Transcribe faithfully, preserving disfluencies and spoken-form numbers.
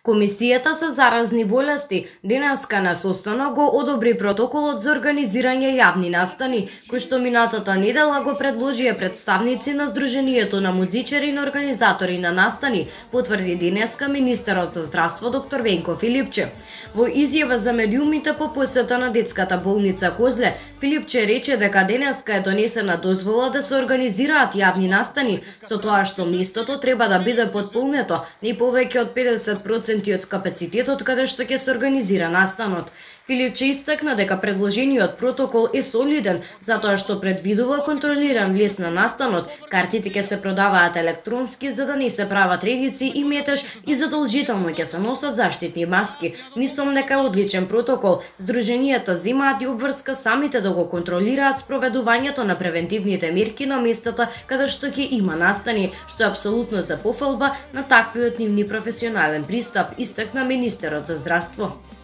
Комисијата за заразни болести денеска на состанок го одобри протоколот за организирање јавни настани, кој што минатата недела го предложија представници на Сдруженијето на музичари и на организатори на настани, потврди денеска министерот за здравство доктор Венко Филипче. Во изјава за медиумите по посета на детската болница Козле, Филипче рече дека денеска е донесена дозвола да се организираат јавни настани, со тоа што местото треба да биде потполнето не повеќе од педесет проценти од капацитетот каде што ќе се организира настанот. Филипче истакна дека предложениот протокол е солиден затоа што предвидува контролиран влез на настанот, картите ќе се продаваат електронски за да не се прават редици и метеж и задолжително ќе се носат заштитни маски. Мислам дека е одличен протокол. Сдруженијата земаат и обврска самите да го контролираат спроведувањето на превентивните мерки на местата каде што ќе има настани, што е апсолутно за пофалба на таквиот нивни професионален пристап, истакна министерот за здравство.